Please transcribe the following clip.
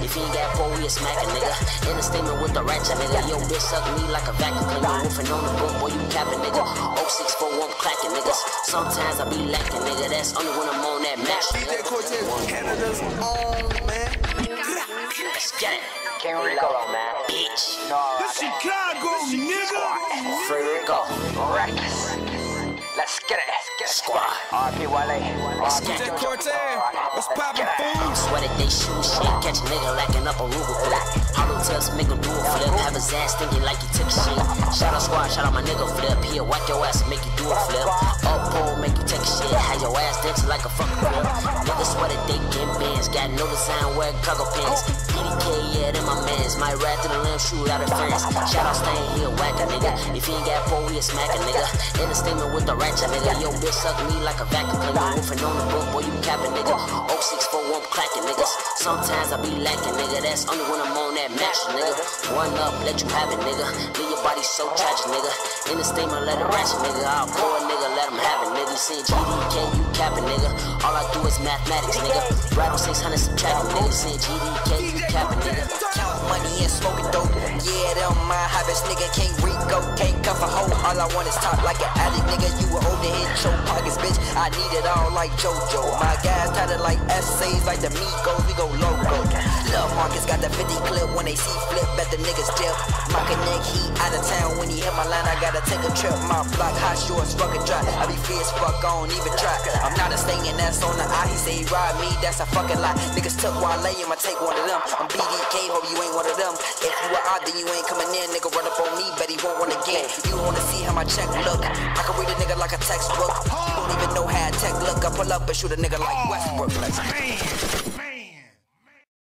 If you ain't got pole, we a smacking, nigga. In a statement with the ratchet, nigga. Yo, bitch suck me like a vacuum cleaner. Woofing on the book, boy, you capping, nigga. 0641 clacking, niggas. Sometimes I be lacking, nigga. That's only when I'm on that match. DJ Cortez, Canada's own, man. Let's get it. King Rico, man. Bitch. This Chicago, nigga. Free Rico. Reckless. Let's get it. Squad. RP Wale. DJ Cortez, what's poppin', fool? Sweated they shoe shit. Catch a nigga lacking up a Ruger flip. Hollow tells make him do a flip. Have his ass thinking like he took a shit. Shout out squad, shout out my nigga flip. He'll whack your ass and make you do a flip. Up pole, make you take a shit. Have your ass dancing like a fucking flip. Niggas sweated they get bands. Got no design, wear cargo pants. PDK, yeah, them my mans. Might ride through the limb, shoot out of fence. Shout out staying here, whack a nigga. If he ain't got pole, we a smack a nigga. In a statement with the ratchet, nigga. Yo, bitch suck me like a vacuum cleaner. Woofing on the book, boy, you capping, nigga. 0641 clacking, niggas. Sometimes I be lacking, nigga. That's only when I'm on that match, nigga. One up, let you have it, nigga. Leave your body so tragic, nigga. In the statement, let it ratchet, nigga. I'll pull a nigga, let him have it, nigga. You seen GDK, you capping, nigga. All I do is mathematics, nigga. Right on 600 subtracting, nigga. Seen GDK, you capping, nigga. Count money and smoking dope. Yeah, them my habits, nigga. King Rico, can't cuff a hoe. All I want is top like an addict, nigga. You were older hit your pockets, bitch. I need it all like JoJo. My guys tatted like essays, like the Migos. We go loco. Lil Marcuz got the 50 clip when they see flip at the niggas dip. My connect, he out of town. When he hit my line, I gotta take a trip. My block hot shorts, fucking dry. I be free as fuck, I don't even try. I'm not a stinging that's on the eye. He say he ride me, that's a fucking lie. Niggas took Wale, I'ma take one of them. I'm BDK, hope you ain't one of them. If you are out, then you ain't coming in. Nigga run up on me, bet he won't run again. You wanna see how my check look? I can read a nigga like a textbook. You don't even know how a tech look. I pull up and shoot a nigga like Westbrook.